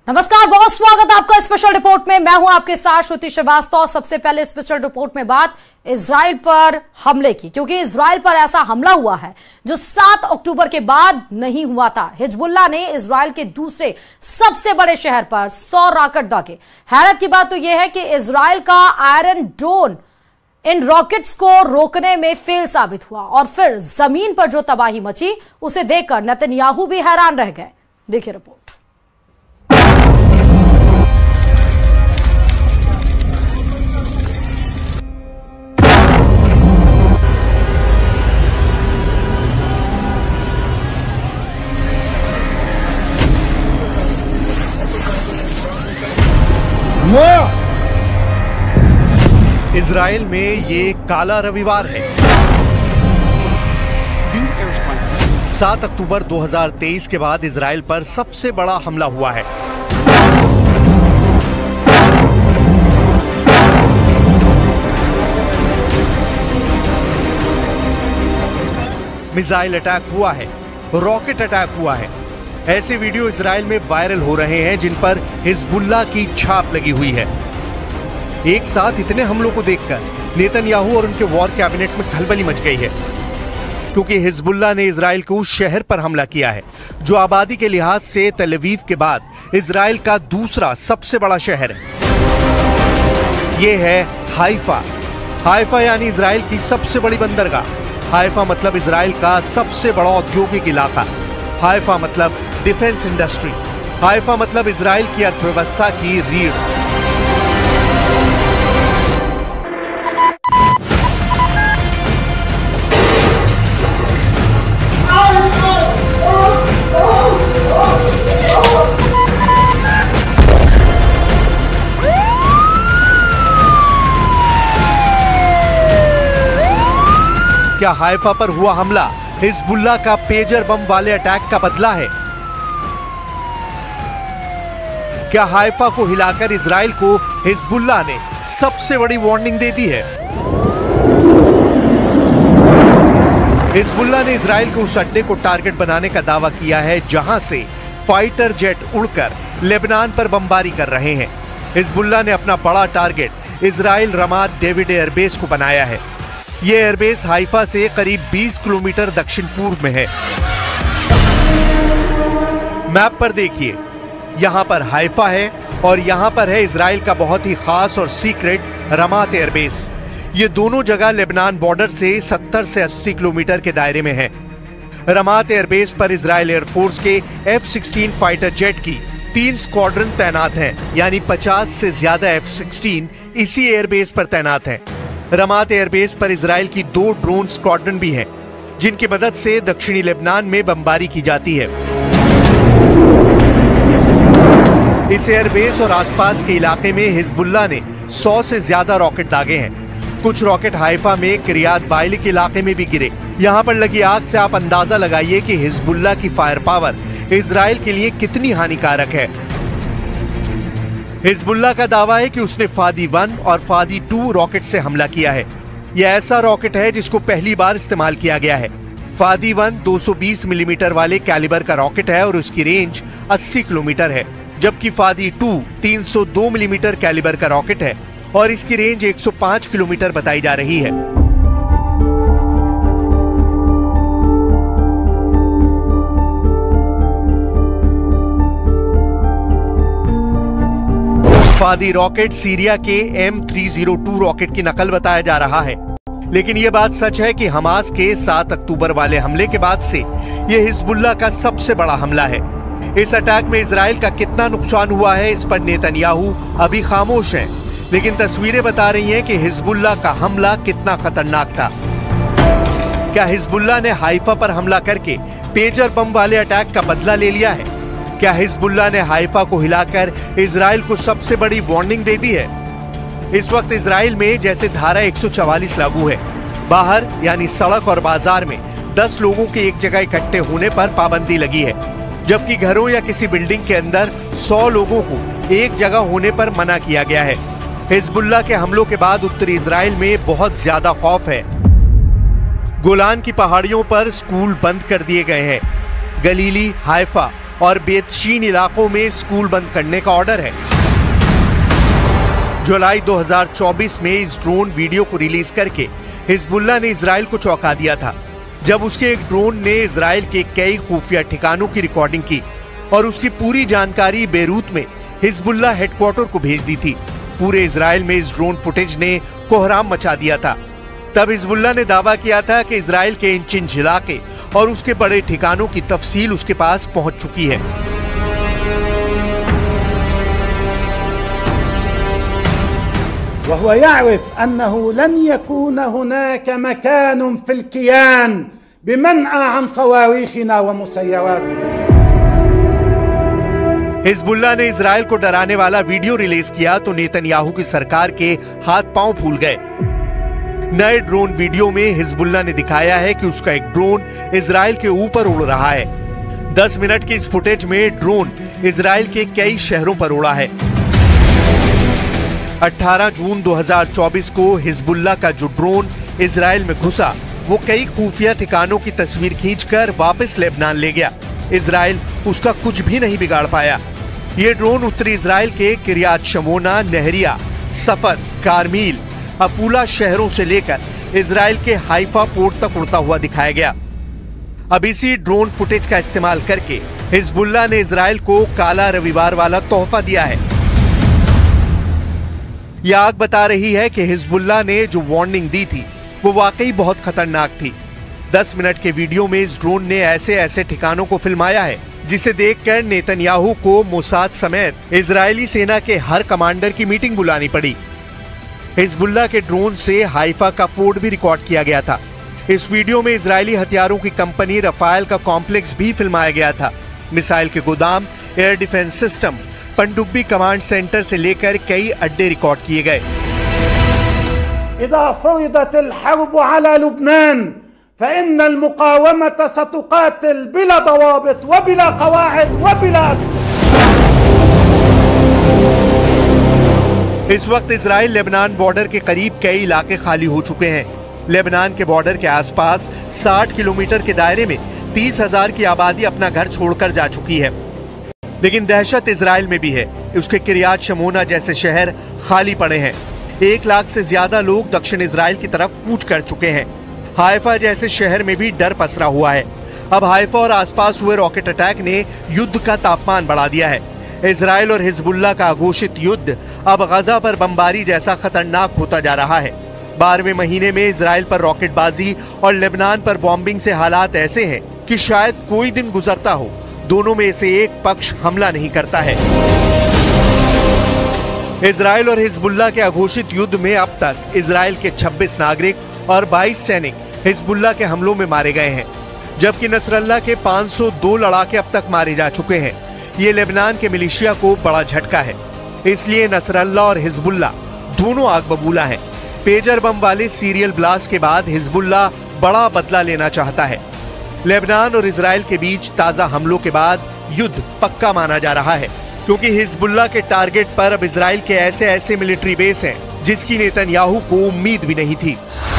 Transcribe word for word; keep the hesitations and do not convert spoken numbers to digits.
नमस्कार, बहुत स्वागत आपका स्पेशल रिपोर्ट में। मैं हूं आपके साथ श्रुति श्रीवास्तव। सबसे पहले स्पेशल रिपोर्ट में बात इजराइल पर हमले की, क्योंकि इजराइल पर ऐसा हमला हुआ है जो सात अक्टूबर के बाद नहीं हुआ था। हिजबुल्लाह ने इजराइल के दूसरे सबसे बड़े शहर पर सौ रॉकेट दागे। हैरत की बात तो यह है कि इजराइल का आयरन डोम इन रॉकेट्स को रोकने में फेल साबित हुआ और फिर जमीन पर जो तबाही मची उसे देखकर नेतन्याहू भी हैरान रह गए। देखिए रिपोर्ट। इजराइल में ये काला रविवार है। सात अक्टूबर दो हज़ार तेईस के बाद इजराइल पर सबसे बड़ा हमला हुआ है। मिसाइल अटैक हुआ है, रॉकेट अटैक हुआ है। ऐसे वीडियो इजराइल में वायरल हो रहे हैं जिन पर हिजबुल्लाह की छाप लगी हुई है। एक साथ इतने हमलों को देखकर नेतन्याहू और उनके वॉर कैबिनेट में खलबली मच गई है, क्योंकि हिजबुल्लाह ने इजराइल के उस शहर पर हमला किया है जो आबादी के लिहाज से तेल अवीव के बाद इजराइल का दूसरा सबसे बड़ा शहर है। यह है हाइफा। हाइफा यानी इजराइल की सबसे बड़ी बंदरगाह। हाइफा मतलब इजराइल का सबसे बड़ा औद्योगिक इलाका। हाइफा मतलब डिफेंस इंडस्ट्री। हाइफा मतलब इजराइल की अर्थव्यवस्था की रीढ़। क्या हाइफा पर हुआ हमला हिजबुल्लाह का पेजर बम वाले अटैक का बदला है? क्या हाइफा को हिलाकर इजराइल को हिजबुल्लाह ने सबसे बड़ी वार्निंग दे दी है? हिजबुल्लाह ने इजराइल के उस अड्डे को टारगेट बनाने का दावा किया है जहां से फाइटर जेट उड़कर लेबनान पर बमबारी कर रहे हैं। हिजबुल्लाह ने अपना बड़ा target Israel Ramat David airbase को बनाया है। यह एयरबेस हाइफा से करीब बीस किलोमीटर दक्षिण पूर्व में है। मैप पर देखिए, यहां पर हाइफा है और यहां पर है इजराइल का बहुत ही खास और सीक्रेट रमात एयरबेस। ये दोनों जगह लेबनान बॉर्डर से सत्तर से अस्सी किलोमीटर के दायरे में है। रमात एयरबेस पर इजराइल एयरफोर्स के एफ सिक्सटीन फाइटर जेट की तीन स्क्वाड्रन तैनात हैं, यानी पचास से ज्यादा एफ सिक्सटीन इसी एयरबेस पर तैनात हैं। रमात एयरबेस पर इजराइल की दो ड्रोन स्क्वाड्रन भी हैं, जिनकी मदद से दक्षिणी लेबनान में बमबारी की जाती है। इस एयरबेस और आसपास के इलाके में हिजबुल्लाह ने सौ से ज्यादा रॉकेट दागे हैं। कुछ रॉकेट हाइफा में किरियात बाइली के इलाके में भी गिरे। यहां पर लगी आग से आप अंदाजा लगाइए कि हिजबुल्लाह की फायर पावर इजराइल के लिए कितनी हानिकारक है। हिजबुल्लाह का दावा है कि उसने फादी वन और फादी टू रॉकेट से हमला किया है। यह ऐसा रॉकेट है जिसको पहली बार इस्तेमाल किया गया है। फादी वन दो सौ बीस मिलीमीटर वाले कैलिबर का रॉकेट है और उसकी रेंज अस्सी किलोमीटर है, जबकि फादी टू तीन सौ दो मिलीमीटर कैलिबर का रॉकेट है और इसकी रेंज एक सौ पाँच किलोमीटर बताई जा रही है। फादी रॉकेट सीरिया के M three zero two rocket की नकल बताया जा रहा है, लेकिन यह बात सच है कि हमास के सात अक्टूबर वाले हमले के बाद से यह हिजबुल्लाह का सबसे बड़ा हमला है। इस अटैक में इजराइल का कितना नुकसान हुआ है इस पर नेतन्याहू अभी खामोश हैं, लेकिन तस्वीरें बता रही हैं कि हिजबुल्लाह का हमला कितना खतरनाक था। क्या हिजबुल्लाह ने हाइफा पर हमला करके पेजर बम वाले अटैक का बदला ले लिया है? क्या हिजबुल्लाह ने हाइफा को हिलाकर इजराइल को सबसे बड़ी वार्निंग दे दी है? इस वक्त इजराइल में जैसे धारा एक सौ चवालीस लागू है। बाहर यानी सड़क और बाजार में दस लोगों के एक जगह इकट्ठे होने पर पाबंदी लगी है, जबकि घरों या किसी बिल्डिंग के अंदर सौ लोगों को एक जगह होने पर मना किया गया है। हिजबुल्लाह के हमलों के बाद उत्तरी इजराइल में बहुत ज्यादा खौफ है। गोलान की पहाड़ियों पर स्कूल बंद कर दिए गए हैं। गलीली, हाइफा और बेतशीन इलाकों में स्कूल बंद करने का ऑर्डर है। जुलाई दो हज़ार चौबीस में इस ड्रोन वीडियो को रिलीज करके हिजबुल्लाह ने इजराइल को चौंका दिया था, जब उसके एक ड्रोन ने इजराइल के कई खुफिया ठिकानों की रिकॉर्डिंग की और उसकी पूरी जानकारी बेरूत में हिजबुल्लाह हेडक्वार्टर को भेज दी थी। पूरे इजराइल में इस ड्रोन फुटेज ने कोहराम मचा दिया था। तब हिजबुल्लाह ने दावा किया था कि इजराइल के इंच इंच इलाके और उसके बड़े ठिकानों की तफसील उसके पास पहुंच चुकी है। وهو يعرف أنه لن يكون هناك مكان في الكيان بمنأى عن صواريخنا ومسيراتنا। हिजबुल्लाह ने इजराइल को डराने वाला वीडियो रिलीज किया तो नेतन्याहू की सरकार के हाथ पांव फूल गए। नए ड्रोन वीडियो में हिजबुल्लाह ने दिखाया है कि उसका एक ड्रोन इजराइल के ऊपर उड़ रहा है। दस मिनट की इस फुटेज में ड्रोन इजराइल के कई शहरों पर उड़ा है। अठारह जून दो हज़ार चौबीस को हिजबुल्लाह का जो ड्रोन इजराइल में घुसा वो कई खुफिया ठिकानों की तस्वीर खींचकर वापस लेबनान ले गया। इजराइल उसका कुछ भी नहीं बिगाड़ पाया। ये ड्रोन उत्तरी इजराइल के किरियात शमोना, नहरिया, सफद, कारमील, अफूला शहरों से लेकर इजराइल के हाइफा पोर्ट तक उड़ता हुआ दिखाया गया। अब इसी ड्रोन फुटेज का इस्तेमाल करके हिजबुल्लाह ने इजराइल को काला रविवार वाला तोहफा दिया है। यह आग बता रही है कि हिजबुल्लाह ने जो वार्निंग दी थी वो वाकई बहुत खतरनाक थी। दस मिनट के वीडियो में इस ड्रोन ने ऐसे ऐसे ठिकानों को फिल्माया है जिसे देखकर नेतन्याहू को मोसाद समेत इजरायली सेना के हर कमांडर की मीटिंग बुलानी पड़ी। हिजबुल्लाह के ड्रोन से हाइफा का पोर्ट भी रिकॉर्ड किया गया था। इस वीडियो में इजरायली हथियारों की कंपनी रफाल का कॉम्प्लेक्स भी फिल्माया गया था। मिसाइल के गोदाम, एयर डिफेंस सिस्टम, पनडुब्बी कमांड सेंटर से लेकर कई अड्डे रिकॉर्ड किए गए। إذا فرضت الحرب على لبنان فإن المقاومة ستقاتل بلا ضوابط وبلا قواعد وبلا أسلحة। इस वक्त इजराइल लेबनान बॉर्डर के करीब कई इलाके खाली हो चुके हैं। लेबनान के बॉर्डर के आसपास साठ किलोमीटर के दायरे में तीस हजार की आबादी अपना घर छोड़कर जा चुकी है। लेकिन दहशत इजराइल में भी है। उसके किरियात शमोना जैसे शहर खाली पड़े हैं। एक लाख से ज्यादा लोग दक्षिण इजराइल की तरफ कूच कर चुके हैं। हाइफा जैसे शहर में भी डर पसरा हुआ है। अब हाइफा और आसपास हुए रॉकेट अटैक ने युद्ध का तापमान बढ़ा दिया है। इजराइल और हिजबुल्लाह का अघोषित युद्ध अब गजा पर बमबारी जैसा खतरनाक होता जा रहा है। बारहवें महीने में इजराइल पर रॉकेटबाजी और लेबनान पर बॉम्बिंग से हालात ऐसे हैं कि शायद कोई दिन गुजरता हो दोनों में से एक पक्ष हमला नहीं करता है। इजराइल और हिजबुल्लाह के अघोषित युद्ध में अब तक इजराइल के छब्बीस नागरिक और बाईस सैनिक हिजबुल्लाह के हमलों में मारे गए हैं, जबकि नसरल्लाह के पाँच सौ दो लड़ाके अब तक मारे जा चुके हैं। ये लेबनान के मिलिशिया को बड़ा झटका है। इसलिए नसरल्लाह और हिजबुल्लाह दोनों आग बबूला हैं। पेजर बम वाले सीरियल ब्लास्ट के बाद हिजबुल्लाह बड़ा बदला लेना चाहता है। लेबनान और इजराइल के बीच ताजा हमलों के बाद युद्ध पक्का माना जा रहा है, क्योंकि हिजबुल्लाह के टारगेट पर अब इजराइल के ऐसे ऐसे मिलिट्री बेस हैं जिसकी नेतन्याहू को उम्मीद भी नहीं थी।